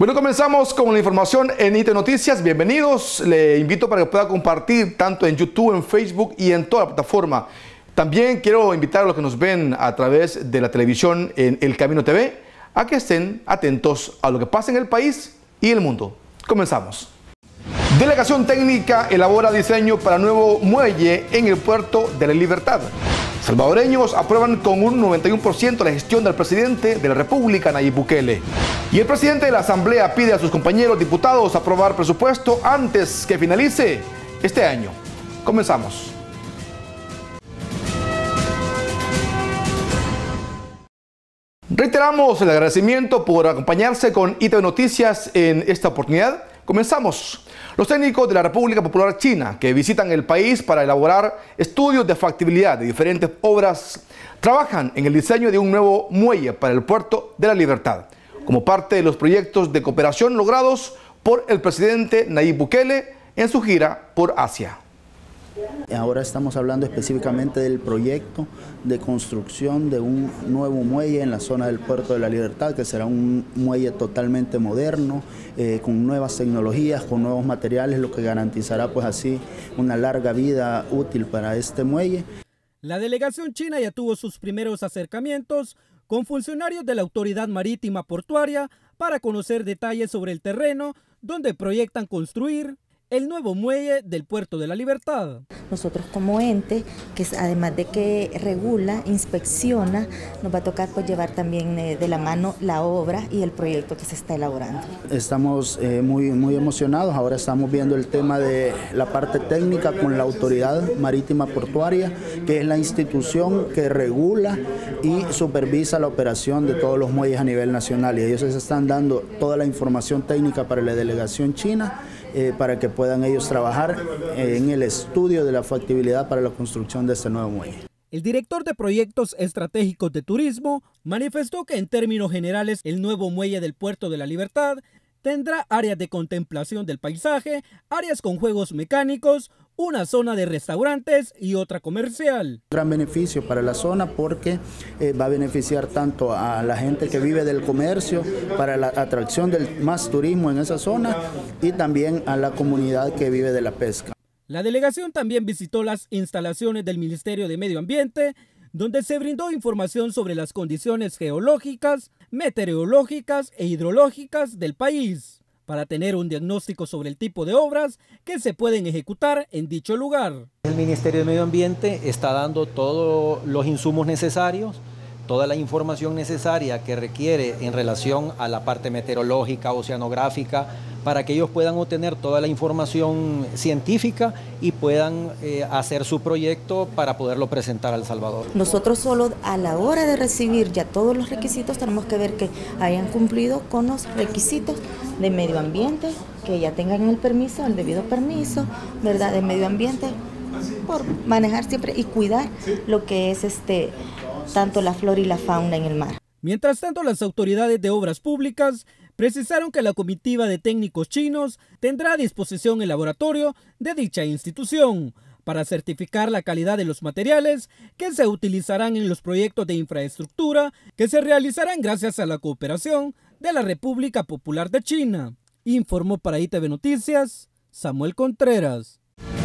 Bueno, comenzamos con la información en IT Noticias. Bienvenidos. Le invito para que pueda compartir tanto en YouTube, en Facebook y en toda la plataforma. También quiero invitar a los que nos ven a través de la televisión en El Camino TV a que estén atentos a lo que pasa en el país y el mundo. Comenzamos. Delegación técnica elabora diseño para nuevo muelle en el puerto de la Libertad. Salvadoreños aprueban con un 91% la gestión del presidente de la República, Nayib Bukele. Y el presidente de la Asamblea pide a sus compañeros diputados aprobar presupuesto antes que finalice este año. Comenzamos. Reiteramos el agradecimiento por acompañarse con IT Noticias en esta oportunidad. Comenzamos. Los técnicos de la República Popular China que visitan el país para elaborar estudios de factibilidad de diferentes obras trabajan en el diseño de un nuevo muelle para el puerto de la Libertad, como parte de los proyectos de cooperación logrados por el presidente Nayib Bukele en su gira por Asia. Ahora estamos hablando específicamente del proyecto de construcción de un nuevo muelle en la zona del Puerto de la Libertad, que será un muelle totalmente moderno, con nuevas tecnologías, con nuevos materiales, lo que garantizará pues así una larga vida útil para este muelle. La delegación china ya tuvo sus primeros acercamientos con funcionarios de la Autoridad Marítima Portuaria para conocer detalles sobre el terreno donde proyectan construir el nuevo muelle del Puerto de la Libertad. Nosotros como ente, que además de que regula, inspecciona, nos va a tocar pues llevar también de la mano la obra y el proyecto que se está elaborando. Estamos muy emocionados. Ahora estamos viendo el tema de la parte técnica con la Autoridad Marítima Portuaria, que es la institución que regula y supervisa la operación de todos los muelles a nivel nacional, y ellos se están dando toda la información técnica para la delegación china, para que puedan ellos trabajar en el estudio de la factibilidad para la construcción de este nuevo muelle. El director de Proyectos Estratégicos de Turismo manifestó que en términos generales el nuevo muelle del Puerto de la Libertad tendrá áreas de contemplación del paisaje, áreas con juegos mecánicos, una zona de restaurantes y otra comercial. Gran beneficio para la zona porque va a beneficiar tanto a la gente que vive del comercio, para la atracción del más turismo en esa zona, y también a la comunidad que vive de la pesca. La delegación también visitó las instalaciones del Ministerio de Medio Ambiente, donde se brindó información sobre las condiciones geológicas, meteorológicas e hidrológicas del país, para tener un diagnóstico sobre el tipo de obras que se pueden ejecutar en dicho lugar. El Ministerio de Medio Ambiente está dando todos los insumos necesarios, toda la información necesaria que requiere en relación a la parte meteorológica, oceanográfica, para que ellos puedan obtener toda la información científica y puedan hacer su proyecto para poderlo presentar a El Salvador. Nosotros solo a la hora de recibir ya todos los requisitos tenemos que ver que hayan cumplido con los requisitos de medio ambiente, que ya tengan el permiso, el debido permiso, ¿verdad?, de medio ambiente, por manejar siempre y cuidar lo que es tanto la flora y la fauna en el mar. Mientras tanto, las autoridades de obras públicas precisaron que la comitiva de técnicos chinos tendrá a disposición el laboratorio de dicha institución para certificar la calidad de los materiales que se utilizarán en los proyectos de infraestructura que se realizarán gracias a la cooperación de la República Popular de China. Informó para ITV Noticias, Samuel Contreras.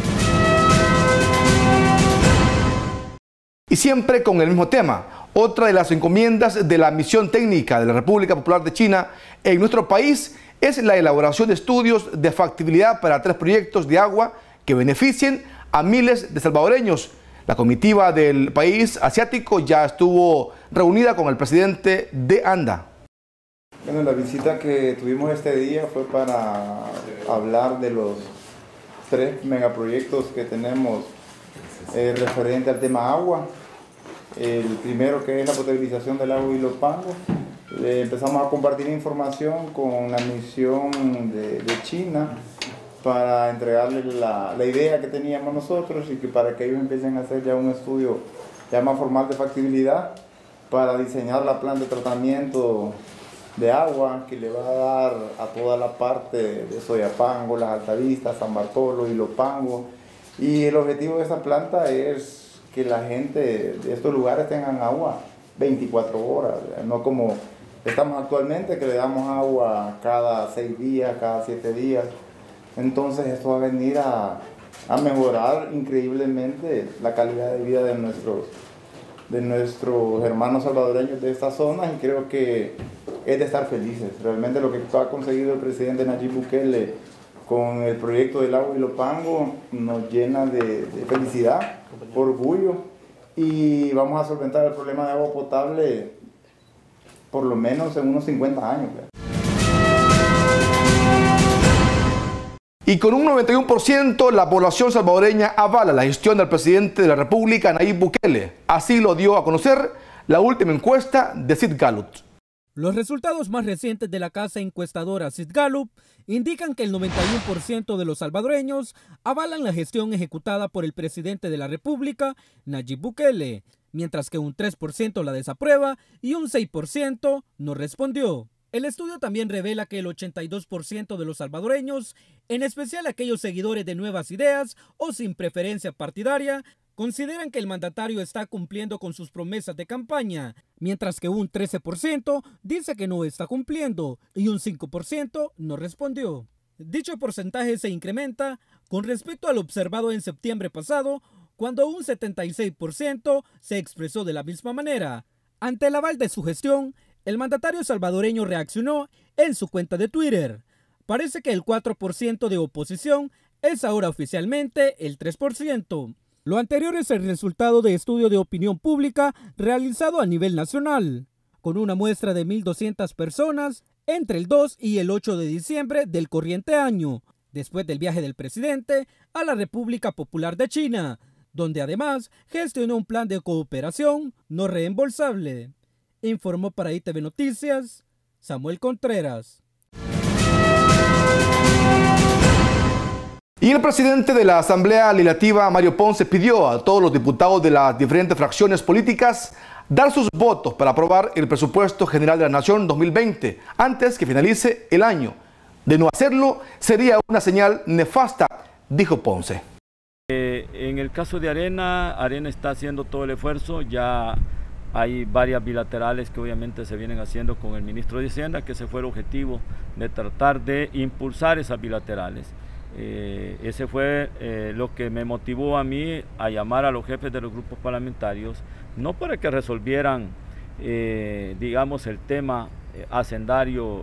Y siempre con el mismo tema, otra de las encomiendas de la misión técnica de la República Popular de China en nuestro país es la elaboración de estudios de factibilidad para 3 proyectos de agua que beneficien a miles de salvadoreños. La comitiva del país asiático ya estuvo reunida con el presidente de ANDA. Bueno, la visita que tuvimos este día fue para hablar de los 3 megaproyectos que tenemos referente al tema agua. El primero, que es la potabilización del agua Ilopango. Empezamos a compartir información con la misión de China para entregarles la idea que teníamos nosotros y que para que ellos empiecen a hacer ya un estudio ya más formal de factibilidad para diseñar la planta de tratamiento de agua que le va a dar a toda la parte de Soyapango, Las Altavistas, San Bartolo, Ilopango. Y el objetivo de esta planta es que la gente de estos lugares tengan agua 24 horas, no como Estamos actualmente que le damos agua cada 6 días, cada 7 días. Entonces esto va a venir a mejorar increíblemente la calidad de vida de nuestros hermanos salvadoreños de esta zona, y creo que es de estar felices. Realmente lo que ha conseguido el presidente Nayib Bukele con el proyecto del agua Ilopango nos llena de felicidad, orgullo, y vamos a solventar el problema de agua potable por lo menos en unos 50 años. Y con un 91% la población salvadoreña avala la gestión del presidente de la República, Nayib Bukele. Así lo dio a conocer la última encuesta de Sid Gallup. Los resultados más recientes de la casa encuestadora Sid Gallup indican que el 91% de los salvadoreños avalan la gestión ejecutada por el presidente de la República, Nayib Bukele, mientras que un 3% la desaprueba y un 6% no respondió. El estudio también revela que el 82% de los salvadoreños, en especial aquellos seguidores de Nuevas Ideas o sin preferencia partidaria, consideran que el mandatario está cumpliendo con sus promesas de campaña, mientras que un 13% dice que no está cumpliendo y un 5% no respondió. Dicho porcentaje se incrementa con respecto al observado en septiembre pasado, cuando un 76% se expresó de la misma manera. Ante el aval de su gestión, el mandatario salvadoreño reaccionó en su cuenta de Twitter. Parece que el 4% de oposición es ahora oficialmente el 3%. Lo anterior es el resultado de estudio de opinión pública realizado a nivel nacional, con una muestra de 1.200 personas entre el 2 y el 8 de diciembre del corriente año, después del viaje del presidente a la República Popular de China, donde además gestionó un plan de cooperación no reembolsable. Informó para ITV Noticias, Samuel Contreras. Y el presidente de la Asamblea Legislativa, Mario Ponce, pidió a todos los diputados de las diferentes fracciones políticas dar sus votos para aprobar el presupuesto general de la Nación 2020 antes que finalice el año. De no hacerlo, sería una señal nefasta, dijo Ponce. En el caso de Arena está haciendo todo el esfuerzo. Ya hay varias bilaterales que obviamente se vienen haciendo con el ministro de Hacienda, que ese fue el objetivo de tratar de impulsar esas bilaterales. Ese fue lo que me motivó a mí a llamar a los jefes de los grupos parlamentarios, no para que resolvieran, digamos, el tema hacendario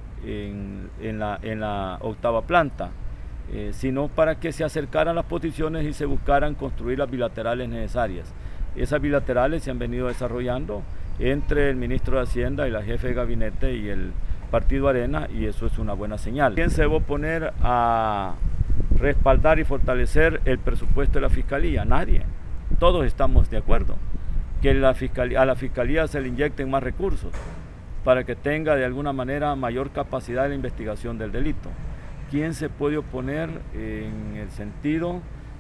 en la octava planta, sino para que se acercaran las posiciones y se buscaran construir las bilaterales necesarias. Esas bilaterales se han venido desarrollando entre el ministro de Hacienda y la jefe de gabinete y el partido Arena, y eso es una buena señal. ¿Quién se va a oponer a respaldar y fortalecer el presupuesto de la Fiscalía? Nadie. Todos estamos de acuerdo que a la Fiscalía se le inyecten más recursos para que tenga de alguna manera mayor capacidad de la investigación del delito. ¿Quién se puede oponer en el sentido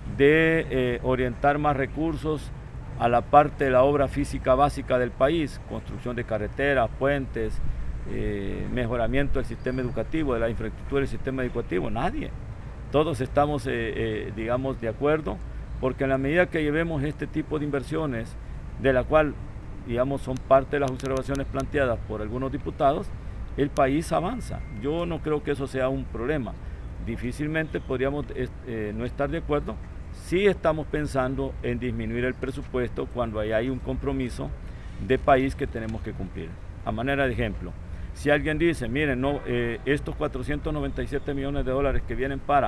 de orientar más recursos a la parte de la obra física básica del país? Construcción de carreteras, puentes, mejoramiento del sistema educativo, de la infraestructura del sistema educativo. Nadie. Todos estamos, digamos, de acuerdo, porque en la medida que llevemos este tipo de inversiones, de la cual, digamos, son parte de las observaciones planteadas por algunos diputados, el país avanza. Yo no creo que eso sea un problema. Difícilmente podríamos no estar de acuerdo si estamos pensando en disminuir el presupuesto cuando hay un compromiso de país que tenemos que cumplir. A manera de ejemplo, si alguien dice, miren, no, estos 497 millones de dólares que vienen para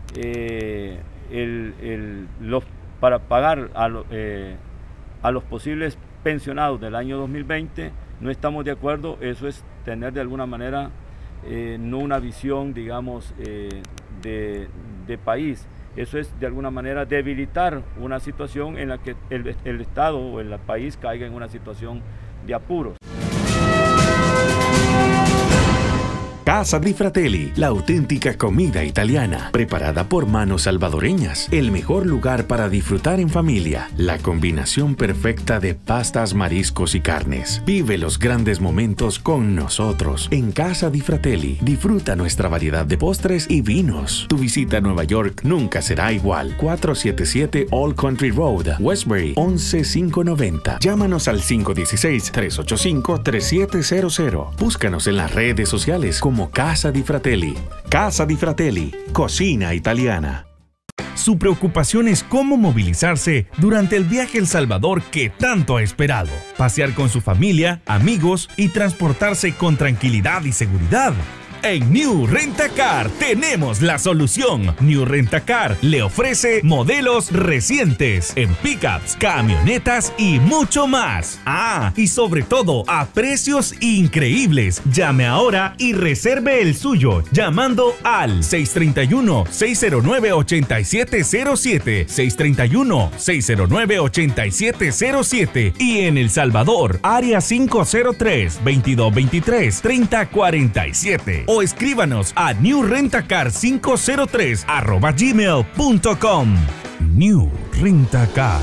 pagar a los posibles pensionados del año 2020, no estamos de acuerdo. Eso es tener de alguna manera no una visión, digamos, de país. Eso es de alguna manera debilitar una situación en la que el Estado o el país caiga en una situación de apuros. Casa di Fratelli, la auténtica comida italiana, preparada por manos salvadoreñas. El mejor lugar para disfrutar en familia. La combinación perfecta de pastas, mariscos y carnes. Vive los grandes momentos con nosotros. En Casa di Fratelli, disfruta nuestra variedad de postres y vinos. Tu visita a Nueva York nunca será igual. 477 Old Country Road, Westbury, 11590. Llámanos al 516-385-3700. Búscanos en las redes sociales como Casa di Fratelli. Casa di Fratelli, cocina italiana. Su preocupación es cómo movilizarse durante el viaje a El Salvador que tanto ha esperado. Pasear con su familia, amigos y transportarse con tranquilidad y seguridad. En New Rent-A-Car tenemos la solución. New Rent-A-Car le ofrece modelos recientes en pickups, camionetas y mucho más. Y sobre todo a precios increíbles. Llame ahora y reserve el suyo llamando al 631-609-8707, 631-609-8707 y en El Salvador, área 503-2223-3047. O escríbanos a newrentacar503@gmail.com. New Rent-A-Car.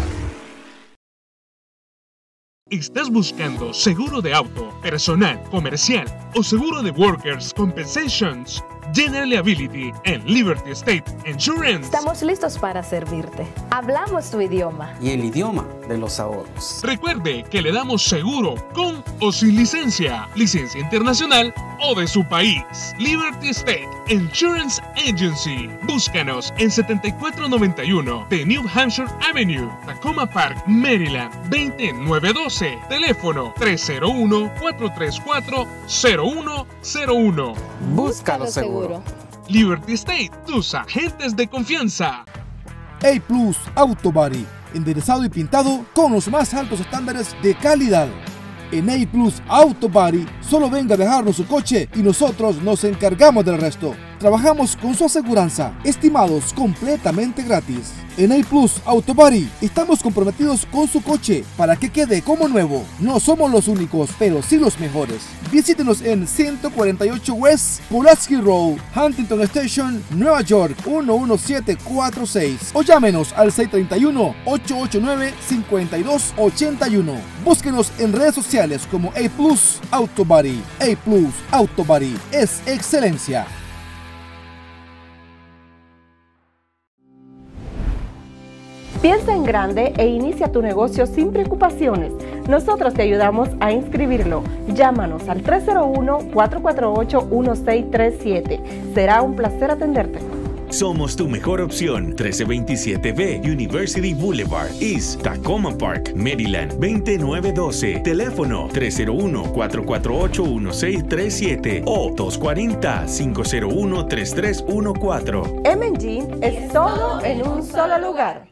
¿Estás buscando seguro de auto, personal, comercial o seguro de Workers' Compensations? General Liability en Liberty State Insurance. Estamos listos para servirte. Hablamos tu idioma. Y el idioma de los ahorros. Recuerde que le damos seguro con o sin licencia, licencia internacional o de su país. Liberty State Insurance Agency. Búscanos en 7491 de New Hampshire Avenue, Tacoma Park, Maryland, 20912. Teléfono 301-434-0101. Búscalo seguro. Liberty State, tus agentes de confianza. A Plus Auto Body, enderezado y pintado con los más altos estándares de calidad. En A Plus Auto Body, solo venga a dejarnos su coche y nosotros nos encargamos del resto. Trabajamos con su aseguranza, estimados completamente gratis. En A Plus Auto Body estamos comprometidos con su coche para que quede como nuevo. No somos los únicos, pero sí los mejores. Visítenos en 148 West Pulaski Road, Huntington Station, Nueva York 11746 o llámenos al 631-889-5281. Búsquenos en redes sociales como A Plus Auto Body. A Plus Auto Body es excelencia. Piensa en grande e inicia tu negocio sin preocupaciones. Nosotros te ayudamos a inscribirlo. Llámanos al 301-448-1637. Será un placer atenderte. Somos tu mejor opción. 1327B University Boulevard, East Tacoma Park, Maryland, 20912. Teléfono 301-448-1637 o 240-501-3314. M&G es todo en un solo lugar.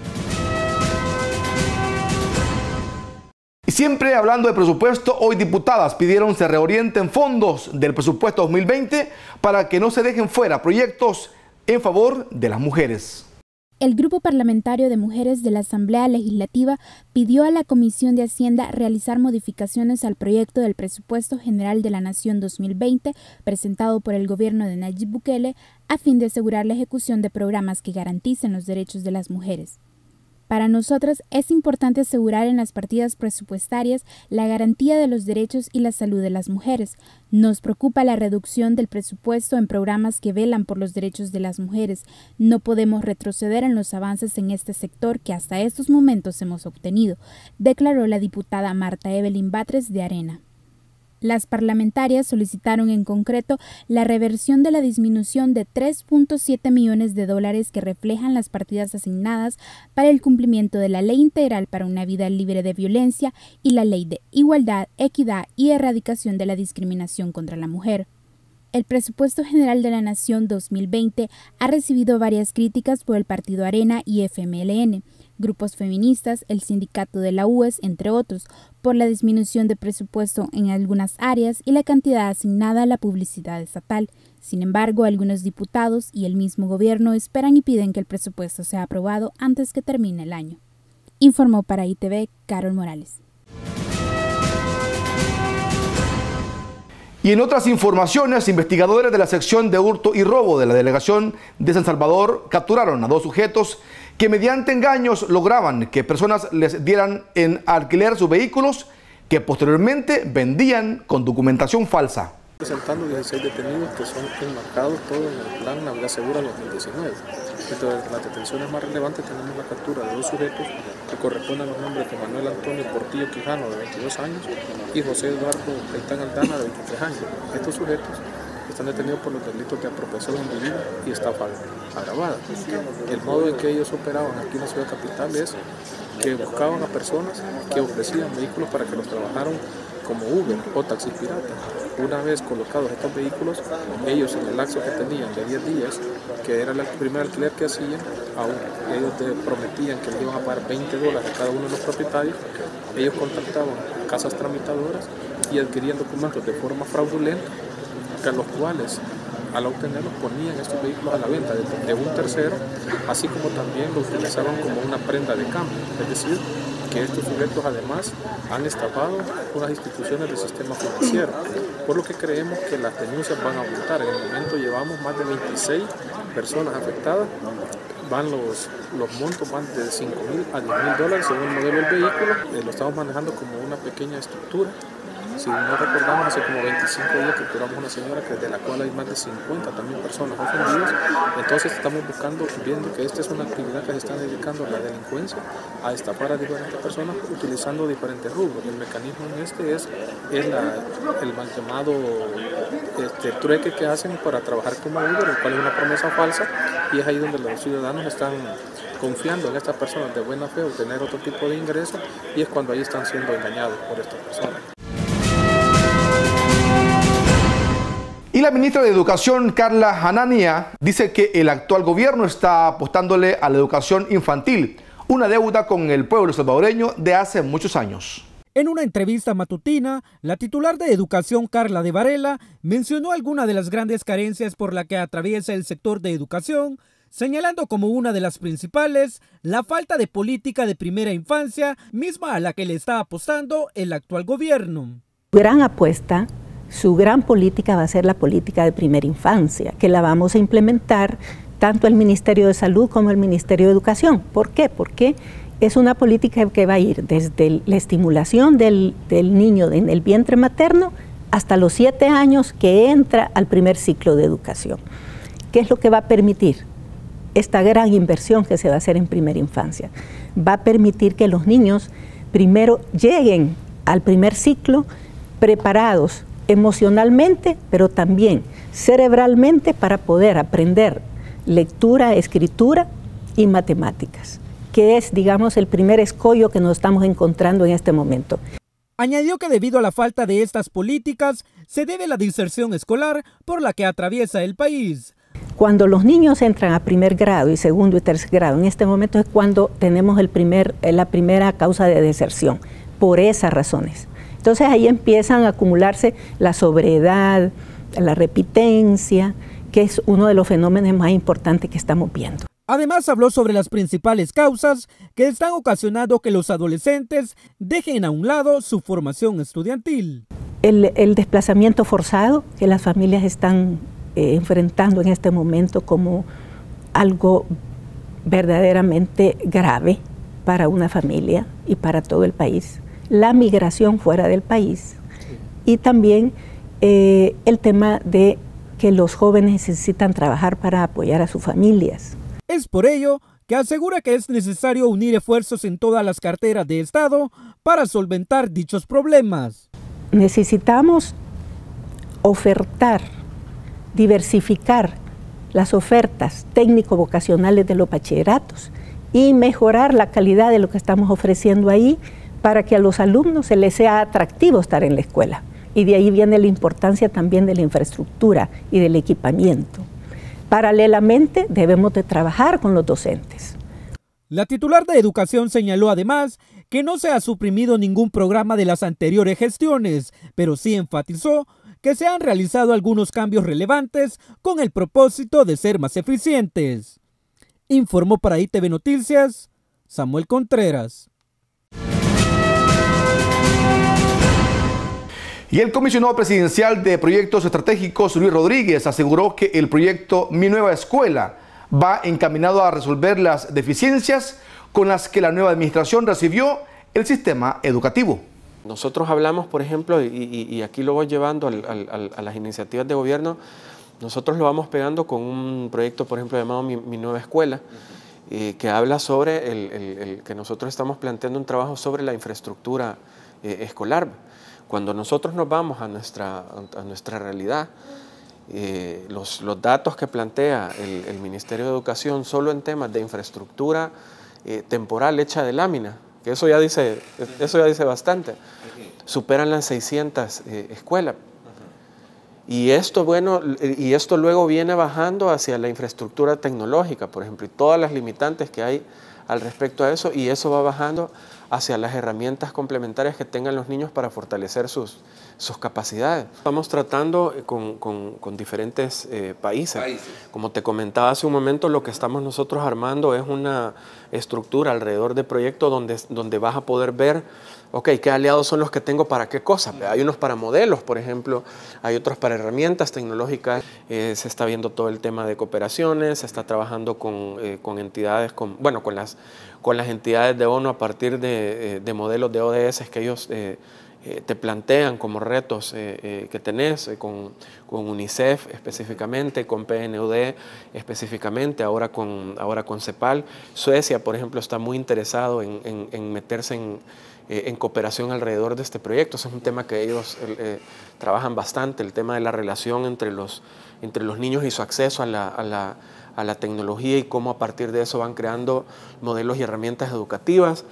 Siempre hablando de presupuesto, hoy diputadas pidieron se reorienten fondos del presupuesto 2020 para que no se dejen fuera proyectos en favor de las mujeres. El Grupo Parlamentario de Mujeres de la Asamblea Legislativa pidió a la Comisión de Hacienda realizar modificaciones al proyecto del Presupuesto General de la Nación 2020 presentado por el gobierno de Nayib Bukele a fin de asegurar la ejecución de programas que garanticen los derechos de las mujeres. Para nosotros es importante asegurar en las partidas presupuestarias la garantía de los derechos y la salud de las mujeres. Nos preocupa la reducción del presupuesto en programas que velan por los derechos de las mujeres. No podemos retroceder en los avances en este sector que hasta estos momentos hemos obtenido, declaró la diputada Marta Evelyn Batres de Arena. Las parlamentarias solicitaron en concreto la reversión de la disminución de $3.7 millones que reflejan las partidas asignadas para el cumplimiento de la Ley Integral para una Vida Libre de Violencia y la Ley de Igualdad, Equidad y Erradicación de la Discriminación contra la Mujer. El Presupuesto General de la Nación 2020 ha recibido varias críticas por el Partido Arena y FMLN, grupos feministas, el sindicato de la UES, entre otros, por la disminución de presupuesto en algunas áreas y la cantidad asignada a la publicidad estatal. Sin embargo, algunos diputados y el mismo gobierno esperan y piden que el presupuesto sea aprobado antes que termine el año. Informó para ITV Carol Morales. Y en otras informaciones, investigadores de la sección de hurto y robo de la delegación de San Salvador capturaron a 2 sujetos que mediante engaños lograban que personas les dieran en alquiler sus vehículos que posteriormente vendían con documentación falsa. Presentando 16 detenidos que son enmarcados todos en el plan Navidad Segura 2019. Entre las detenciones más relevantes tenemos la captura de 2 sujetos que corresponden a los nombres de Manuel Antonio Portillo Quijano, de 22 años, y José Eduardo Gaitán Aldana, de 23 años. Estos sujetos están detenidos por los delitos de apropiación indebida y estafa agravada. El modo en que ellos operaban aquí en la ciudad capital es que buscaban a personas que ofrecían vehículos para que los trabajaran como Uber o taxi pirata. Una vez colocados estos vehículos, ellos en el lapso que tenían de 10 días, que era el primer alquiler que hacían, ellos prometían que les iban a pagar $20 a cada uno de los propietarios. Ellos contactaban casas tramitadoras y adquirían documentos de forma fraudulenta, que los cuales al obtenerlos ponían estos vehículos a la venta de un tercero, así como también lo utilizaban como una prenda de cambio, es decir, que estos sujetos además han estafado unas instituciones del sistema financiero, por lo que creemos que las denuncias van a aumentar. En el momento llevamos más de 26 personas afectadas, los montos van de $5.000 a $10.000 según el modelo del vehículo. Lo estamos manejando como una pequeña estructura. Si no recordamos, hace como 25 días capturamos una señora de la cual hay más de 50 también personas ofendidas. Entonces estamos viendo que esta es una actividad que se está dedicando a la delincuencia, a estafar a diferentes personas utilizando diferentes rubros. El mecanismo en este es el mal llamado trueque que hacen para trabajar como Uber, el cual es una promesa falsa, y es ahí donde los ciudadanos están confiando en estas personas de buena fe obtener otro tipo de ingreso, y es cuando ahí están siendo engañados por estas personas. Y la ministra de Educación, Carla Hanania, dice que el actual gobierno está apostándole a la educación infantil, una deuda con el pueblo salvadoreño de hace muchos años. En una entrevista matutina, la titular de Educación, Carla de Varela, mencionó algunas de las grandes carencias por las que atraviesa el sector de educación, señalando como una de las principales la falta de política de primera infancia, misma a la que le está apostando el actual gobierno. Gran apuesta. Su gran política va a ser la política de primera infancia, que la vamos a implementar tanto el Ministerio de Salud como el Ministerio de Educación. ¿Por qué? Porque es una política que va a ir desde la estimulación del niño en el vientre materno hasta los 7 años que entra al primer ciclo de educación. ¿Qué es lo que va a permitir? Esta gran inversión que se va a hacer en primera infancia. Va a permitir que los niños primero lleguen al primer ciclo preparados emocionalmente, pero también cerebralmente para poder aprender lectura, escritura y matemáticas, que es, digamos, el primer escollo que nos estamos encontrando en este momento. Añadió que debido a la falta de estas políticas, se debe la deserción escolar por la que atraviesa el país. Cuando los niños entran a primer grado y segundo y tercer grado, en este momento es cuando tenemos la primera causa de deserción, por esas razones. Entonces ahí empiezan a acumularse la sobriedad, la repitencia, que es uno de los fenómenos más importantes que estamos viendo. Además habló sobre las principales causas que están ocasionando que los adolescentes dejen a un lado su formación estudiantil. El desplazamiento forzado que las familias están enfrentando en este momento como algo verdaderamente grave para una familia y para todo el país. La migración fuera del país y también el tema de que los jóvenes necesitan trabajar para apoyar a sus familias. Es por ello que asegura que es necesario unir esfuerzos en todas las carteras de Estado para solventar dichos problemas. Necesitamos ofertar, diversificar las ofertas técnico-vocacionales de los bachilleratos y mejorar la calidad de lo que estamos ofreciendo ahí, para que a los alumnos se les sea atractivo estar en la escuela. Y de ahí viene la importancia también de la infraestructura y del equipamiento. Paralelamente debemos de trabajar con los docentes. La titular de Educación señaló además que no se ha suprimido ningún programa de las anteriores gestiones, pero sí enfatizó que se han realizado algunos cambios relevantes con el propósito de ser más eficientes. Informó para ITV Noticias, Samuel Contreras. Y el comisionado presidencial de Proyectos Estratégicos, Luis Rodríguez, aseguró que el proyecto Mi Nueva Escuela va encaminado a resolver las deficiencias con las que la nueva administración recibió el sistema educativo. Nosotros hablamos, por ejemplo, y aquí lo voy llevando a las iniciativas de gobierno, nosotros lo vamos pegando con un proyecto, por ejemplo, llamado Mi Nueva Escuela, que habla sobre que nosotros estamos planteando un trabajo sobre la infraestructura escolar. Cuando nosotros nos vamos a nuestra realidad, los datos que plantea el Ministerio de Educación solo en temas de infraestructura temporal hecha de lámina, que eso ya dice bastante, superan las 600 escuelas. Y esto luego viene bajando hacia la infraestructura tecnológica, por ejemplo, y todas las limitantes que hay al respecto a eso, y eso va bajando hacia las herramientas complementarias que tengan los niños para fortalecer sus capacidades. Estamos tratando con diferentes países. Como te comentaba hace un momento, lo que estamos nosotros armando es una estructura alrededor del proyecto donde vas a poder ver, ok, qué aliados son los que tengo para qué cosa. Hay unos para modelos, por ejemplo, hay otros para herramientas tecnológicas. Se está viendo todo el tema de cooperaciones, se está trabajando con entidades, con las entidades de ONU a partir de modelos de ODS que ellos te plantean como retos que tenés, con UNICEF específicamente, con PNUD específicamente, ahora con CEPAL. Suecia, por ejemplo, está muy interesado en meterse en cooperación alrededor de este proyecto. Ese es un tema que ellos trabajan bastante, el tema de la relación entre los niños y su acceso a la tecnología y cómo a partir de eso van creando modelos y herramientas educativas.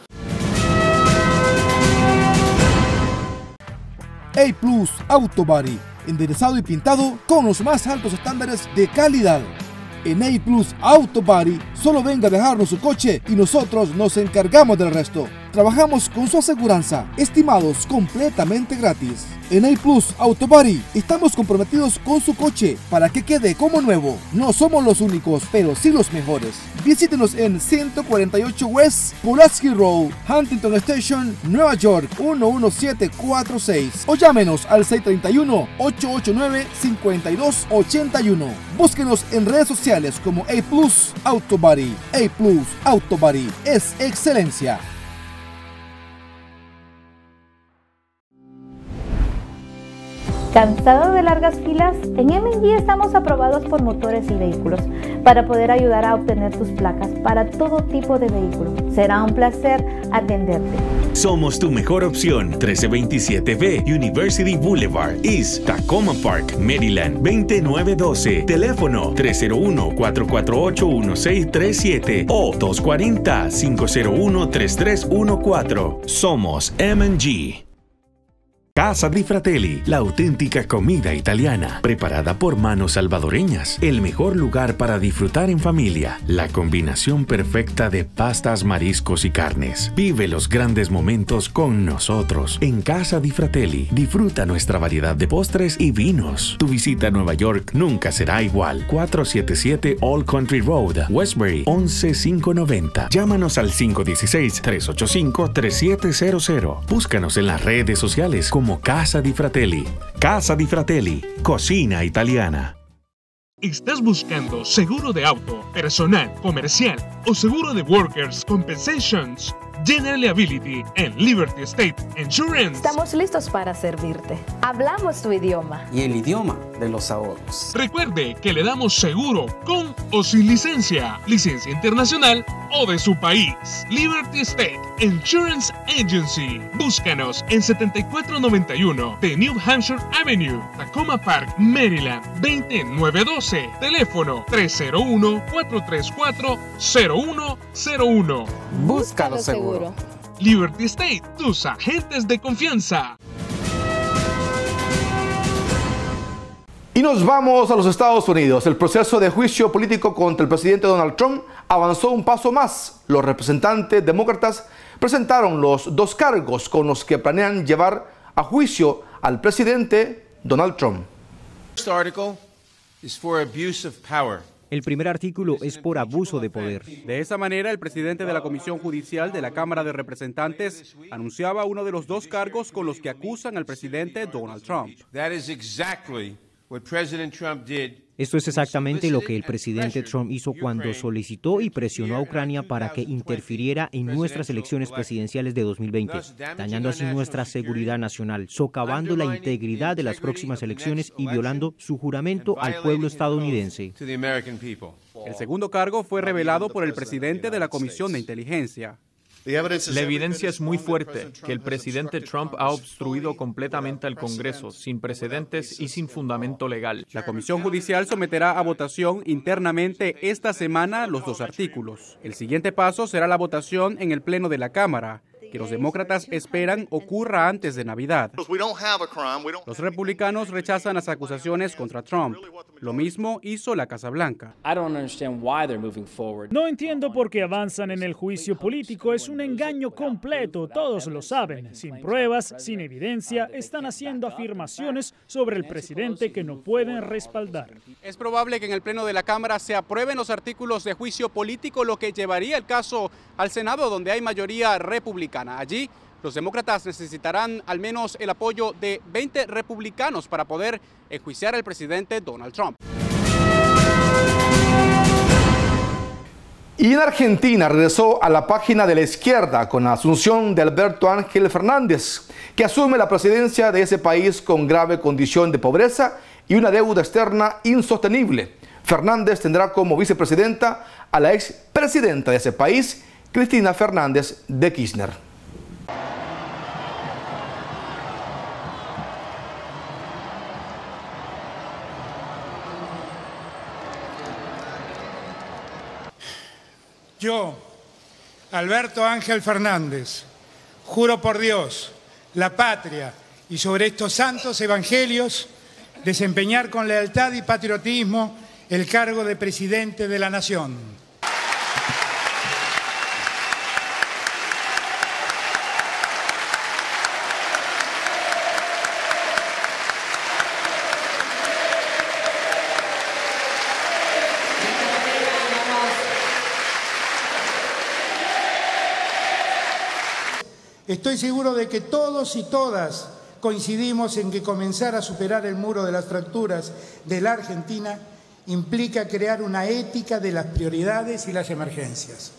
A Plus Auto Body, enderezado y pintado con los más altos estándares de calidad. En A Plus Auto Body solo venga a dejarnos su coche y nosotros nos encargamos del resto. Trabajamos con su aseguranza, estimados completamente gratis. En A Plus Auto Body estamos comprometidos con su coche para que quede como nuevo. No somos los únicos, pero sí los mejores. Visítenos en 148 West Pulaski Road, Huntington Station, Nueva York 11746 o llámenos al 631-889-5281. Búsquenos en redes sociales como A Plus Auto Body. A Plus Auto Body es excelencia. ¿Cansado de largas filas? En M&G estamos aprobados por motores y vehículos para poder ayudar a obtener tus placas para todo tipo de vehículos. Será un placer atenderte. Somos tu mejor opción. 1327B University Boulevard, East Tacoma Park, Maryland 20912. Teléfono 301-448-1637 o 240-501-3314. Somos M&G. Casa di Fratelli, la auténtica comida italiana, preparada por manos salvadoreñas. El mejor lugar para disfrutar en familia. La combinación perfecta de pastas, mariscos y carnes. Vive los grandes momentos con nosotros. En Casa di Fratelli, disfruta nuestra variedad de postres y vinos. Tu visita a Nueva York nunca será igual. 477 Old Country Road, Westbury, 11590. Llámanos al 516-385-3700. Búscanos en las redes sociales como Casa di Fratelli. Casa di Fratelli, cocina italiana. ¿Estás buscando seguro de auto, personal, comercial o seguro de Workers' Compensations? General Liability en Liberty State Insurance. Estamos listos para servirte. Hablamos tu idioma. Y el idioma de los ahorros. Recuerde que le damos seguro con o sin licencia internacional o de su país. Liberty State Insurance Agency. Búscanos en 7491 de New Hampshire Avenue, Tacoma Park, Maryland 20912. Teléfono 301-434-0101. Búscalo seguro. Liberty State, tus agentes de confianza. Y nos vamos a los Estados Unidos. El proceso de juicio político contra el presidente Donald Trump avanzó un paso más. Los representantes demócratas presentaron los 2 cargos con los que planean llevar a juicio al presidente Donald Trump. First article is for abuse of power. El primer artículo es por abuso de poder. De esa manera, el presidente de la Comisión Judicial de la Cámara de Representantes anunciaba uno de los dos cargos con los que acusan al presidente Donald Trump. Esto es exactamente lo que el presidente Trump hizo cuando solicitó y presionó a Ucrania para que interfiriera en nuestras elecciones presidenciales de 2020, dañando así nuestra seguridad nacional, socavando la integridad de las próximas elecciones y violando su juramento al pueblo estadounidense. El segundo cargo fue revelado por el presidente de la Comisión de Inteligencia. La evidencia es muy fuerte que el presidente Trump ha obstruido completamente al Congreso, sin precedentes y sin fundamento legal. La Comisión Judicial someterá a votación internamente esta semana los dos artículos. El siguiente paso será la votación en el Pleno de la Cámara, que los demócratas esperan ocurra antes de Navidad. Los republicanos rechazan las acusaciones contra Trump. Lo mismo hizo la Casa Blanca. No entiendo por qué avanzan en el juicio político. Es un engaño completo, todos lo saben. Sin pruebas, sin evidencia, están haciendo afirmaciones sobre el presidente que no pueden respaldar. Es probable que en el Pleno de la Cámara se aprueben los artículos de juicio político, lo que llevaría el caso al Senado, donde hay mayoría republicana. Allí, los demócratas necesitarán al menos el apoyo de 20 republicanos para poder enjuiciar al presidente Donald Trump. Y en Argentina regresó a la página de la izquierda con la asunción de Alberto Ángel Fernández, que asume la presidencia de ese país con grave condición de pobreza y una deuda externa insostenible. Fernández tendrá como vicepresidenta a la expresidenta de ese país, Cristina Fernández de Kirchner. Yo, Alberto Ángel Fernández, juro por Dios, la patria y sobre estos santos evangelios, desempeñar con lealtad y patriotismo el cargo de presidente de la Nación. Estoy seguro de que todos y todas coincidimos en que comenzar a superar el muro de las fracturas de la Argentina implica crear una ética de las prioridades y las emergencias.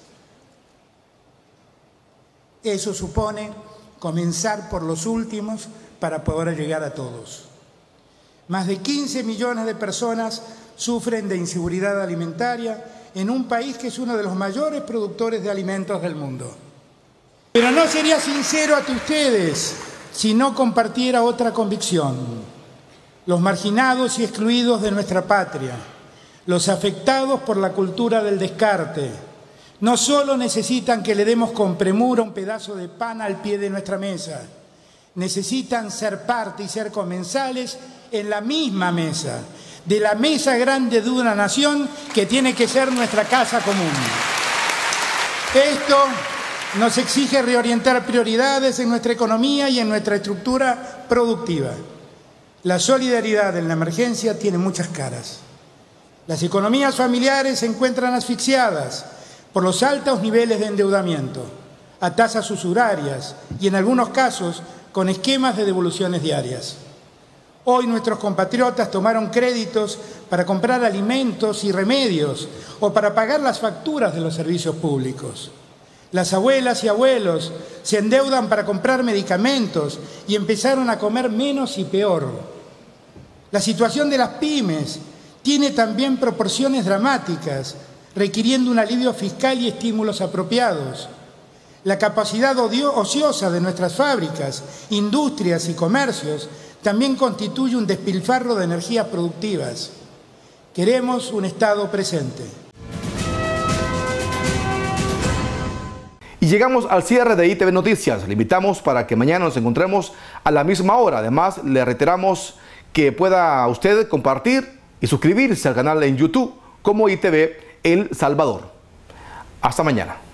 Eso supone comenzar por los últimos para poder llegar a todos. Más de 15 millones de personas sufren de inseguridad alimentaria en un país que es uno de los mayores productores de alimentos del mundo. Pero no sería sincero ante ustedes si no compartiera otra convicción. Los marginados y excluidos de nuestra patria, los afectados por la cultura del descarte, no solo necesitan que le demos con premura un pedazo de pan al pie de nuestra mesa, necesitan ser parte y ser comensales en la misma mesa, de la mesa grande de una nación que tiene que ser nuestra casa común. Esto nos exige reorientar prioridades en nuestra economía y en nuestra estructura productiva. La solidaridad en la emergencia tiene muchas caras. Las economías familiares se encuentran asfixiadas por los altos niveles de endeudamiento, a tasas usurarias y en algunos casos con esquemas de devoluciones diarias. Hoy nuestros compatriotas tomaron créditos para comprar alimentos y remedios o para pagar las facturas de los servicios públicos. Las abuelas y abuelos se endeudan para comprar medicamentos y empezaron a comer menos y peor. La situación de las pymes tiene también proporciones dramáticas, requiriendo un alivio fiscal y estímulos apropiados. La capacidad ociosa de nuestras fábricas, industrias y comercios también constituye un despilfarro de energías productivas. Queremos un Estado presente. Y llegamos al cierre de ITV Noticias. Le invitamos para que mañana nos encontremos a la misma hora. Además, le reiteramos que pueda usted compartir y suscribirse al canal en YouTube como ITV El Salvador. Hasta mañana.